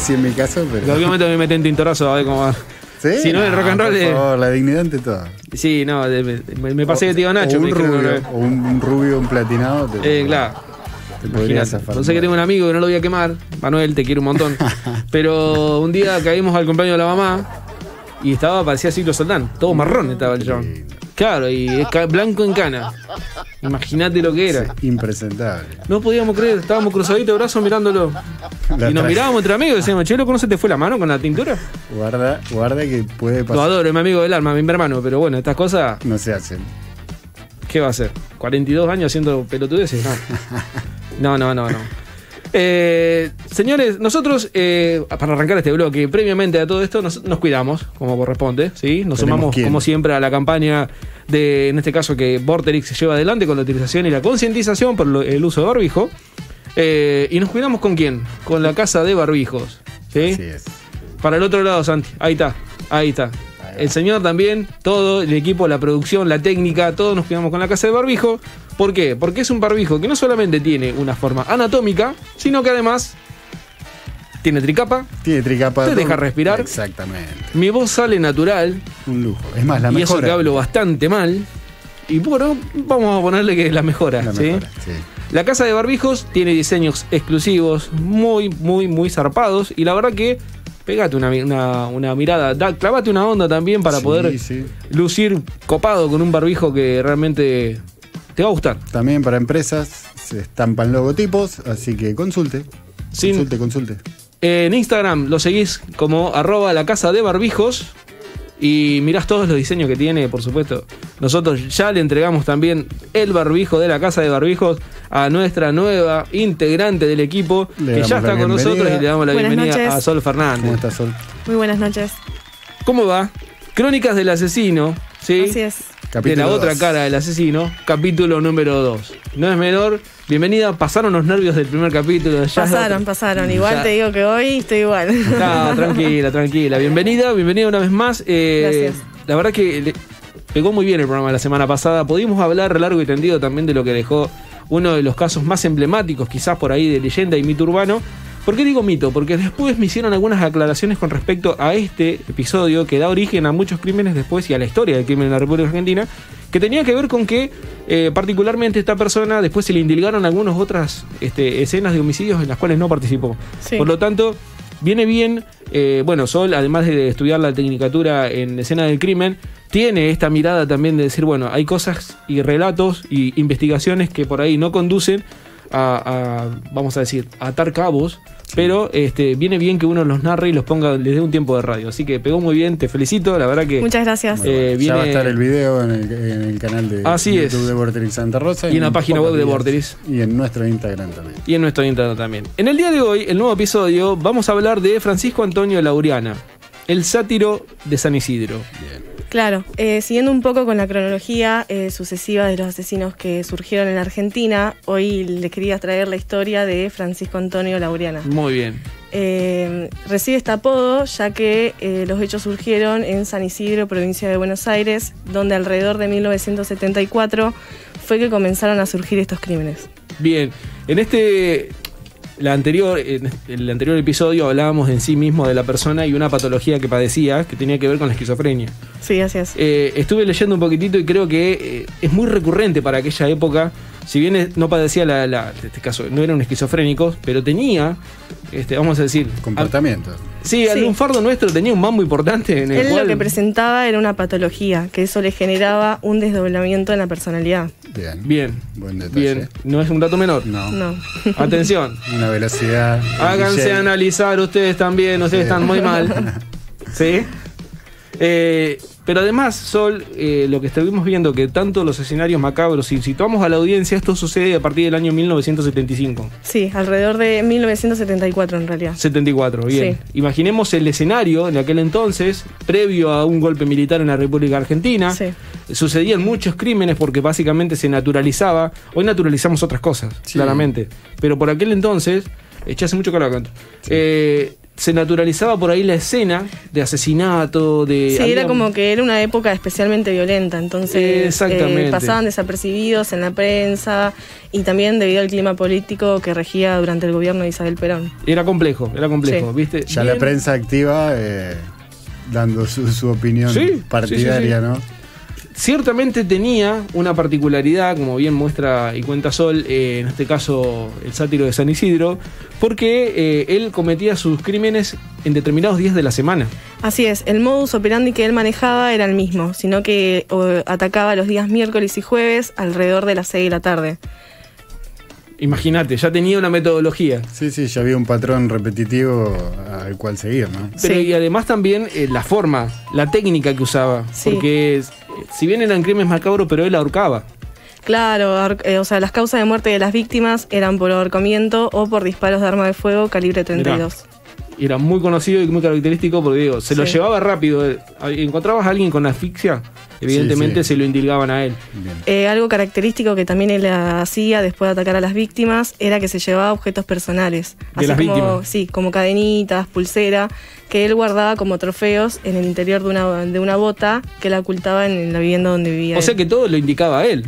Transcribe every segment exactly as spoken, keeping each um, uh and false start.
si en mi caso, pero... En algún momento me meten tintorazo a ver cómo va. ¿Sí? Si no, el rock and roll por es... favor, la dignidad ante todo. Sí, no, de- de- me, me pasé de tío Nacho. O me un dijeron una rubio, vez. o un, un rubio, un platinado. Te, Eh, claro. te podría Imagínate. zafar. No sé que tengo un amigo que no lo voy a quemar. Manuel, te quiero un montón. Pero un día caímos al cumpleaños de la mamá y estaba, parecía Ciclo Soldán. Todo marrón estaba el John. Claro, y es ca- blanco en cana. Imagínate lo que era. Sí, impresentable. No podíamos creer, estábamos cruzaditos de brazos mirándolo. La Y nos tra- mirábamos entre amigos y decíamos, che, ¿no se te fue la mano con la tintura? Guarda, guarda que puede Lo pasar. adoro, es mi amigo del alma, mi hermano, pero bueno, estas cosas, No se hacen. ¿qué va a hacer? ¿cuarenta y dos años haciendo pelotudeces? No, no, no, no. no. Eh, señores, nosotros, eh, para arrancar este bloque, previamente a todo esto, nos, nos cuidamos, como corresponde, ¿sí? Nos Tenemos sumamos, quién. como siempre, a la campaña de, en este caso, que Vorterix se lleva adelante con la utilización y la concientización por lo- el uso de barbijo. Eh, y nos cuidamos con quién? Con la casa de barbijos, ¿sí? Así es. Para el otro lado, Santi. Ahí está, ahí está. El señor también, todo el equipo, la producción, la técnica, todos nos cuidamos con la casa de barbijo. ¿Por qué? Porque es un barbijo que no solamente tiene una forma anatómica, sino que además tiene tricapa, Tiene tricapa. Te todo- deja respirar. Exactamente. mi voz sale natural, Un lujo. Es más, la y eso mejora. que hablo bastante mal. Y bueno, vamos a ponerle que es la mejora, La ¿sí? mejora, sí. La casa de barbijos tiene diseños exclusivos, muy, muy, muy zarpados. Y la verdad que pegate una, mi- una, una mirada, da, clavate una onda también para Sí, poder sí. lucir copado con un barbijo que realmente te va a gustar. También para empresas se estampan logotipos, así que consulte. Sin- Consulte, consulte. En Instagram lo seguís como arroba la casa de barbijos y mirás todos los diseños que tiene, por supuesto. Nosotros ya le entregamos también el barbijo de la casa de barbijos a nuestra nueva integrante del equipo, Le que damos ya la está con bienvenida. nosotros y le damos la Buenas bienvenida noches. a Sol Fernández. ¿Cómo estás, Sol? Muy buenas noches. ¿Cómo va? Crónicas del asesino, ¿sí? Así es. De Capítulo la otra dos. cara del asesino, capítulo número dos. No es menor. Bienvenida, pasaron los nervios del primer capítulo. Ya Pasaron, pasaron. Igual Ya. te digo que hoy estoy igual. No, tranquila, tranquila. Bienvenida, bienvenida una vez más. Eh, Gracias. La verdad que le- pegó muy bien el programa de la semana pasada. Pudimos hablar largo y tendido también de lo que dejó uno de los casos más emblemáticos, quizás por ahí, de leyenda y mito urbano. ¿Por qué digo mito? Porque después me hicieron algunas aclaraciones con respecto a este episodio que da origen a muchos crímenes después y a la historia del crimen en la República Argentina, que tenía que ver con que eh, particularmente esta persona después se le indilgaron algunas otras este, escenas de homicidios en las cuales no participó. Sí. Por lo tanto, viene bien, eh, bueno, Sol, además de estudiar la tecnicatura en escena del crimen, tiene esta mirada también de decir, bueno, hay cosas y relatos y investigaciones que por ahí no conducen a, a, vamos a decir, a atar cabos, pero este, viene bien que uno los narre y los ponga, les dé un tiempo de radio. Así que pegó muy bien, te felicito, la verdad que... Muchas gracias. Eh, Ya va a viene- estar el video en el, en el canal de Así YouTube es. de Vorterix Santa Rosa. Y en la un página pocos web de días. Vorterix. Y en nuestro Instagram también. Y en nuestro Instagram también. En el día de hoy, el nuevo episodio, vamos a hablar de Francisco Antonio Lauriana, el sátiro de San Isidro. Claro, eh, siguiendo un poco con la cronología eh, sucesiva de los asesinos que surgieron en Argentina, hoy les quería traer la historia de Francisco Antonio Lauriana. Muy bien. Eh, recibe este apodo ya que eh, los hechos surgieron en San Isidro, provincia de Buenos Aires, donde alrededor de mil novecientos setenta y cuatro fue que comenzaron a surgir estos crímenes. Bien, en este, la anterior, en el anterior episodio hablábamos en sí mismo de la persona y una patología que padecía que tenía que ver con la esquizofrenia. Sí, así es. Eh, estuve leyendo un poquitito y creo que eh, es muy recurrente para aquella época. Si bien es- no padecía la, la- en este caso, no era un esquizofrénico, pero tenía, este, vamos a decir, Comportamiento. a- sí, Sí. algún fardo nuestro tenía un mambo importante en el Él cual, lo que presentaba era una patología, que eso le generaba un desdoblamiento en la personalidad. Bien. bien, Buen detalle. bien, no es un dato menor. No. No. Atención. Una velocidad. Háganse D J. analizar ustedes también, ustedes Sí. están muy mal. ¿Sí? Eh, pero además, Sol, eh, lo que estuvimos viendo, que tanto los escenarios macabros, si situamos a la audiencia, esto sucede a partir del año mil novecientos setenta y cinco. Sí, alrededor de mil novecientos setenta y cuatro en realidad. setenta y cuatro, bien. Sí. Imaginemos el escenario en aquel entonces, previo a un golpe militar en la República Argentina. Sí. Sucedían muchos crímenes porque básicamente se naturalizaba. Hoy naturalizamos otras cosas, Sí. claramente. Pero por aquel entonces, eché hace mucho calor acá. Eh, se naturalizaba por ahí la escena de asesinato, de... Sí, había- era como que era una época especialmente violenta, entonces Exactamente. eh, pasaban desapercibidos en la prensa y también debido al clima político que regía durante el gobierno de Isabel Perón. Era complejo, era complejo, Sí. ¿viste? Ya Bien. la prensa activa eh, dando su, su opinión Sí, partidaria, sí, sí, sí. ¿no? Ciertamente tenía una particularidad, como bien muestra y cuenta Sol, eh, en este caso el sátiro de San Isidro, porque eh, él cometía sus crímenes en determinados días de la semana. Así es, el modus operandi que él manejaba era el mismo, sino que o, atacaba los días miércoles y jueves alrededor de las seis de la tarde. Imagínate, ya tenía una metodología. Sí, sí, ya había un patrón repetitivo al cual seguir, ¿no? Pero Sí. y además también eh, la forma, la técnica que usaba. Sí. Porque eh, si bien eran crímenes macabros, pero él ahorcaba. Claro, ahor- eh, o sea, las causas de muerte de las víctimas eran por ahorcamiento o por disparos de arma de fuego calibre treinta y dos. Y era muy conocido y muy característico porque digo, se lo Sí. llevaba rápido. eh, Encontrabas a alguien con asfixia, evidentemente sí. se lo indilgaban a él. Bien. Eh, algo característico que también él hacía después de atacar a las víctimas era que se llevaba objetos personales. De las como, víctimas. Sí, como cadenitas, pulsera, que él guardaba como trofeos en el interior de una, de una bota que la ocultaba en la vivienda donde vivía O sea él. que todo lo indicaba a él.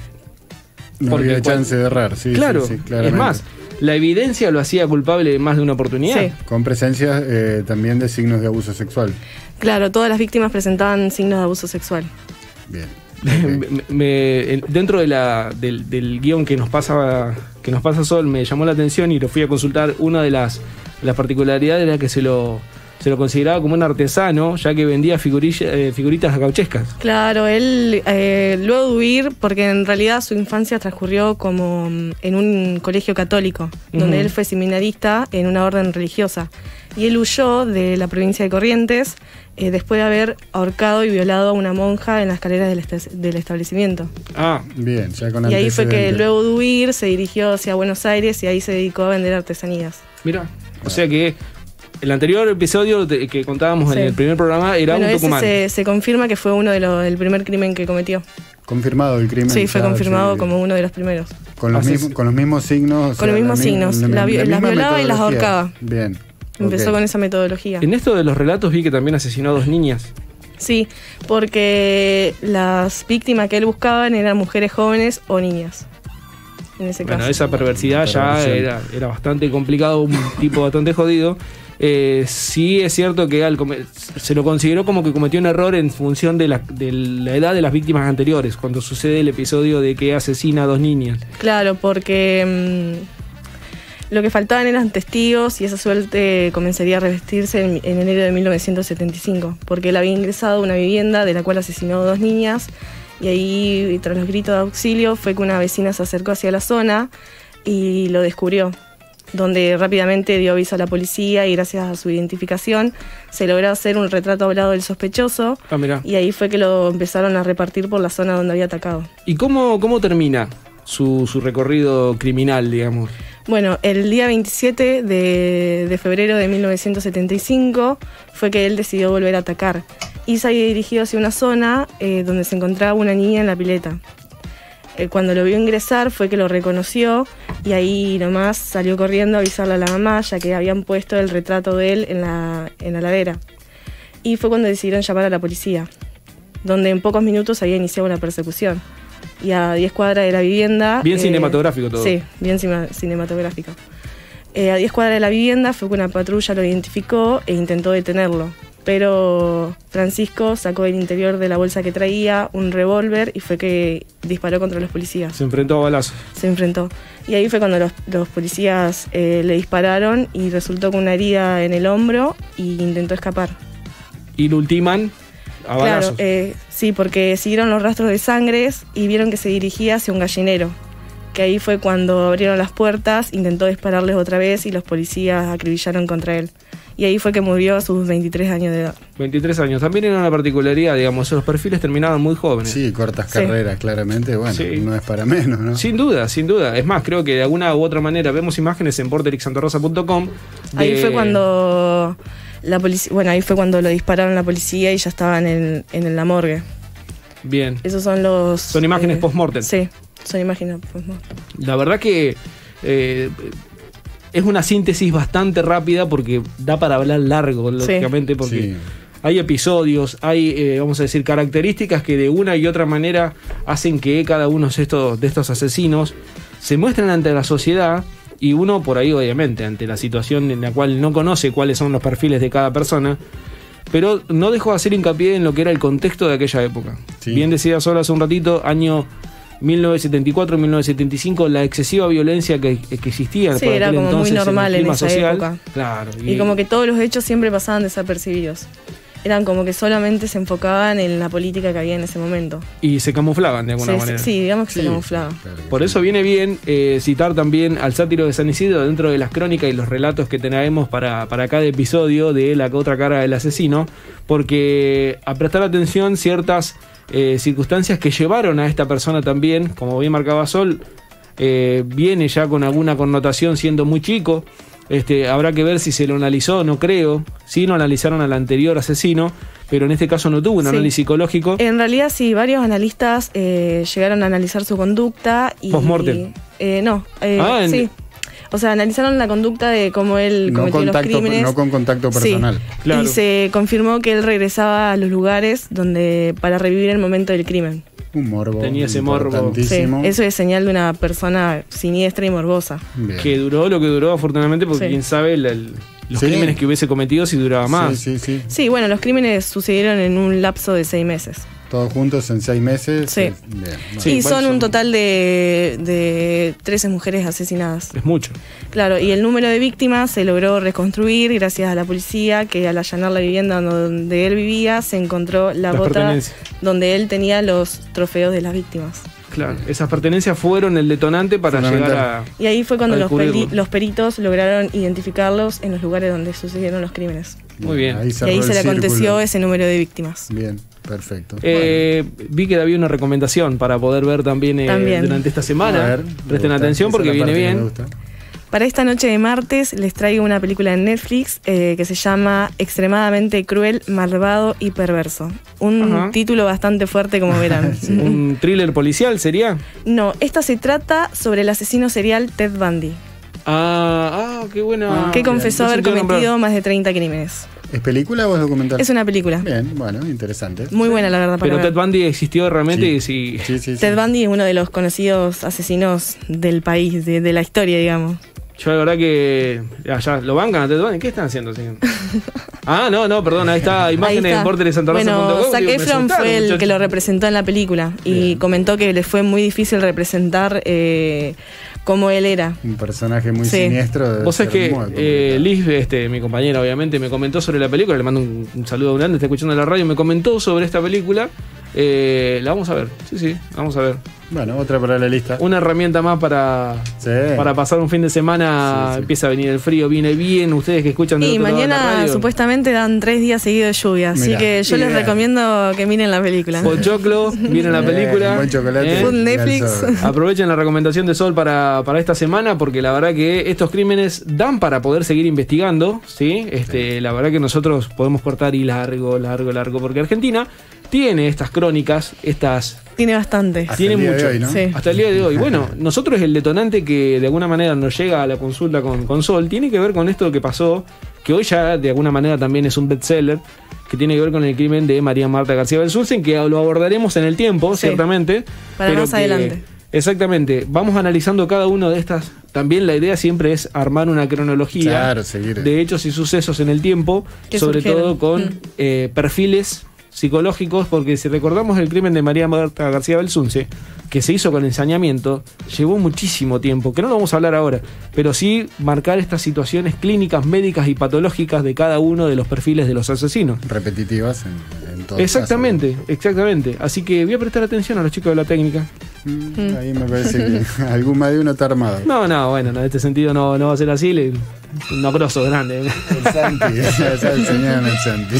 No Porque había cual- chance de errar, sí. claro, sí, sí, es claramente. más, la evidencia lo hacía culpable de más de una oportunidad. Sí. Con presencia eh, también de signos de abuso sexual. Claro, todas las víctimas presentaban signos de abuso sexual. Bien. Me- me- en- dentro de la, del, del guión que nos pasa que nos pasa Sol, me llamó la atención y lo fui a consultar. Una de las, las particularidades era que se lo, se lo consideraba como un artesano, ya que vendía figurilla- eh, figuritas gauchescas. Claro, él eh, luego de huir, porque en realidad su infancia transcurrió como mm, en un colegio católico, donde Ujú. él fue seminarista en una orden religiosa. Y él huyó de la provincia de Corrientes eh, después de haber ahorcado y violado a una monja en las escaleras del, este- del establecimiento. Ah, Bien, ya con Y ahí fue que antecedentes. luego de huir se dirigió hacia Buenos Aires y ahí se dedicó a vender artesanías. mira. O sea que el anterior episodio de- que contábamos Sí. en el primer programa era Bueno, un ese Tucumán. se, se confirma que fue uno de los, el primer crimen que cometió. Confirmado el crimen. Sí, fue ya, confirmado sí. como uno de los primeros. Con los, Así mismos, es. con los mismos signos. o Con sea, los mismos la mi- signos. La vi- las misma violaba y las metodología. ahorcaba. Bien. Empezó ok. con esa metodología. En esto de los relatos vi que también asesinó a dos niñas. Sí, porque las víctimas que él buscaba eran mujeres jóvenes o niñas. En ese Bueno, caso. esa perversidad ya Perversión. era, era bastante complicado, un tipo bastante jodido. Eh, sí es cierto que al come- se lo consideró como que cometió un error en función de la, de la edad de las víctimas anteriores, cuando sucede el episodio de que asesina a dos niñas. Claro, porque mm, lo que faltaban eran testigos y esa suerte comenzaría a revestirse en, en enero de mil novecientos setenta y cinco, porque él había ingresado a una vivienda de la cual asesinó a dos niñas y ahí, tras los gritos de auxilio, fue que una vecina se acercó hacia la zona y lo descubrió, donde rápidamente dio aviso a la policía y gracias a su identificación se logró hacer un retrato hablado del sospechoso Ah, mirá. y ahí fue que lo empezaron a repartir por la zona donde había atacado. ¿Y cómo, cómo termina su, su recorrido criminal, digamos? Bueno, el día veintisiete de, de febrero de mil novecientos setenta y cinco fue que él decidió volver a atacar y se había dirigido hacia una zona eh, donde se encontraba una niña en la pileta. Eh, cuando lo vio ingresar fue que lo reconoció y ahí nomás salió corriendo a avisarle a la mamá, ya que habían puesto el retrato de él en la, en la ladera. Y fue cuando decidieron llamar a la policía, donde en pocos minutos había iniciado una persecución. Y a diez cuadras de la vivienda... Bien eh, cinematográfico todo. Sí, bien cima- cinematográfico. Eh, a diez cuadras de la vivienda fue que una patrulla lo identificó e intentó detenerlo. Pero Francisco sacó del interior de la bolsa que traía un revólver y fue que disparó contra los policías. Se enfrentó a balazos. Se enfrentó. Y ahí fue cuando los, los policías eh, le dispararon y resultó con una herida en el hombro y intentó escapar. Y lo ultiman a Claro, balazos. eh, sí, porque siguieron los rastros de sangres y vieron que se dirigía hacia un gallinero. Que ahí fue cuando abrieron las puertas, intentó dispararles otra vez y los policías acribillaron contra él. Y ahí fue que murió a sus veintitrés años de edad. veintitrés años. También era una particularidad, digamos, los perfiles terminaban muy jóvenes. Sí, cortas Sí. carreras, claramente. Bueno, Sí. no es para menos, ¿no? Sin duda, sin duda. Es más, creo que de alguna u otra manera vemos imágenes en porterix santa rosa punto com. Ahí fue cuando la policía, bueno, ahí fue cuando lo dispararon la policía y ya estaban en, en la morgue. Bien. Esos son los... Son imágenes post-mortem. Sí, son imágenes post-mortem. La verdad que eh, es una síntesis bastante rápida porque da para hablar largo, lógicamente, porque Sí. hay episodios, hay, eh, vamos a decir, características que de una y otra manera hacen que cada uno de estos, de estos asesinos se muestren ante la sociedad, y uno por ahí, obviamente, ante la situación en la cual no conoce cuáles son los perfiles de cada persona, pero no dejó de hacer hincapié en lo que era el contexto de aquella época. Sí. Bien decía solo hace un ratito, año mil novecientos setenta y cuatro, mil novecientos setenta y cinco, la excesiva violencia que, que existía Sí, por era aquel como muy entonces normal el en clima esa social. época. Claro, Y como que todos los hechos siempre pasaban desapercibidos. Eran como que solamente se enfocaban en la política que había en ese momento. y se camuflaban de alguna Se- manera. sí, digamos que Sí, se camuflaba. claro que Por sí. eso viene bien eh, citar también al sátiro de San Isidro dentro de las crónicas y los relatos que tenemos para, para cada episodio de La otra cara del asesino, porque a prestar atención ciertas eh, circunstancias que llevaron a esta persona también, como bien marcaba Sol, eh, viene ya con alguna connotación siendo muy chico. Este, habrá que ver si se lo analizó, no creo. Sí, lo analizaron al anterior asesino, pero en este caso no tuvo un Sí. análisis psicológico. En realidad sí, varios analistas eh, llegaron a analizar su conducta y... Post-mortem. Eh, no, eh, Ah, en- sí. O sea, analizaron la conducta de cómo él No, cometió los contacto, crímenes. no con contacto Sí. personal. Claro. Y se confirmó que él regresaba a los lugares donde para revivir el momento del crimen. Un morbo. Tenía ese morbo. Sí, importantísimo. eso es señal de una persona siniestra y morbosa. Bien. Que duró lo que duró, afortunadamente, porque Sí. quién sabe el- el- los Sí. crímenes que hubiese cometido si duraba más. Sí, sí, sí. Sí, bueno, los crímenes sucedieron en un lapso de seis meses. Todos juntos en seis meses. Sí. eh, Bien. Bueno. Sí, y igual son son- un total de, de trece mujeres asesinadas. Es mucho. Claro, y el número de víctimas se logró reconstruir gracias a la policía, que al allanar la vivienda donde él vivía se encontró la Las bota pertenencias. donde él tenía los trofeos de las víctimas. Claro. Esas pertenencias fueron el detonante para Fundamental. llegar a. Y ahí fue cuando A los, descubrirlo. peri- los peritos lograron identificarlos en los lugares donde sucedieron los crímenes. Muy bien. Ahí Y cerró ahí el se le aconteció círculo. ese número de víctimas. Bien, perfecto. Eh, Vi que había una recomendación para poder ver también, eh, También. durante esta A semana. ver, me Presten gusta. atención Esa porque es la viene parte que me bien. gusta. Para esta noche de martes les traigo una película en Netflix eh, que se llama Extremadamente cruel, malvado y perverso. Un Ajá. título bastante fuerte, como verán. Un thriller policial sería. No, esta se trata sobre el asesino serial Ted Bundy, Ah, ah qué buena. Ah, que bien. confesó No se haber te iba a nombrar. cometido más de treinta crímenes. ¿Es película o es documental? Es una película. Bien, bueno, interesante. Muy buena, la verdad, para Pero ver. Ted Bundy existió realmente Sí. y sí. Sí, sí, sí. Ted Bundy es uno de los conocidos asesinos del país, de, de la historia, digamos. Yo la verdad que. Ya, ya, ¿lo bancan a Ted Bundy? ¿Qué están haciendo? señor? Ah, no, no, perdón, ahí está, Ahí imágenes está. en porter de Santa Rosa punto Bueno, com. Zac Digo, me Efron asustaron, fue el muchachos. que lo representó en la película y Bien. comentó que le fue muy difícil representar eh, cómo él era. Un personaje muy Sí. siniestro. debe Vos sabés ser que muy eh, complicado. Liz, este, mi compañera, obviamente, me comentó sobre la película. Le mando un, un saludo grande, está escuchando la radio. Me comentó sobre esta película. Eh, la vamos a ver. Sí, sí, vamos a ver. Bueno, otra para la lista. Una herramienta más para, Sí. para pasar un fin de semana. Sí, sí. Empieza a venir el frío, viene bien. Ustedes que escuchan del Y otro lado de la mañana radio. supuestamente dan tres días seguidos de lluvia, así Mirá, que yo les ideal. recomiendo que miren la película. Pochoclo, viene la Bien, película. buen chocolate. ¿eh? Food y al Netflix. sol. Aprovechen la recomendación de Sol para, para esta semana, porque la verdad que estos crímenes dan para poder seguir investigando, ¿sí? Este, la verdad que nosotros podemos cortar y largo, largo, largo, porque Argentina tiene estas crónicas, estas Tiene bastante. Hasta tiene el día de mucho. hoy, ¿no? Sí. hasta el día de hoy. Bueno, nosotros el detonante que de alguna manera nos llega a la consulta con, con Sol tiene que ver con esto que pasó, que hoy ya de alguna manera también es un bestseller, que tiene que ver con el crimen de María Marta García Belsunce, que lo abordaremos en el tiempo, Sí. ciertamente. Para pero más que- adelante. Exactamente. Vamos analizando cada una de estas. También la idea siempre es armar una cronología Claro, seguir. de hechos y sucesos en el tiempo, Que sobre surgieron. todo con Mm. eh, perfiles psicológicos, porque si recordamos el crimen de María Marta García Belsunce, que se hizo con ensañamiento, llevó muchísimo tiempo, que no lo vamos a hablar ahora, pero sí marcar estas situaciones clínicas, médicas y patológicas de cada uno de los perfiles de los asesinos. Repetitivas en, en todo Exactamente, exactamente. Así que voy a prestar atención a los chicos de la técnica. Mm, ahí me parece que algún más de uno está armado. No, no, bueno, no, en este sentido no, no va a ser así. Le, un abrazo grande. El Santi, ya enseñaron el Santi.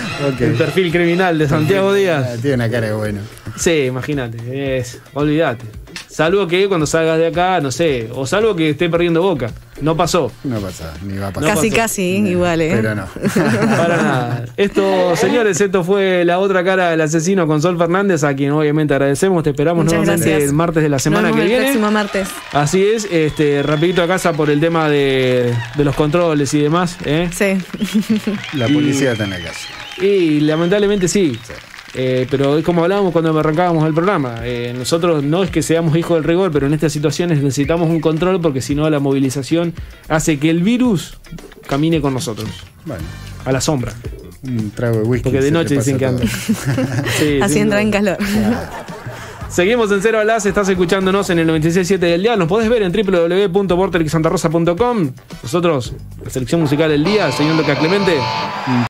El Ok. perfil criminal de Santiago Díaz. Ah, tiene una cara de bueno. Sí, imagínate, es, olvídate. Salvo que cuando salgas de acá, no sé, o salvo que esté perdiendo Boca. No pasó. No pasa, ni va a pasar. Casi, pasó. casi, No, igual, ¿eh? Pero no. Para nada. Esto, señores, esto fue La Otra Cara del Asesino con Sol Fernández, a quien obviamente agradecemos. Te esperamos Muchas nuevamente gracias. el martes de la semana Nos que vemos el viene. próximo martes. Así es, este, rapidito a casa por el tema de, de los controles y demás, ¿eh? Sí. La policía está en la calle. Y lamentablemente sí. Eh, pero es como hablábamos cuando arrancábamos el programa. Eh, nosotros no es que seamos hijos del rigor, pero en estas situaciones necesitamos un control porque si no la movilización hace que el virus camine con nosotros, Bueno, a la sombra. un trago de whisky. Porque de se te noche pasa dicen que todo. anda. Sí, Así sin entra duda. en calor. Seguimos en Cero Alas, estás escuchándonos en el noventa y seis punto siete del día. Nos podés ver en w w w punto vortex santa rosa punto com. Nosotros, la selección musical del día, señor Lucas Clemente.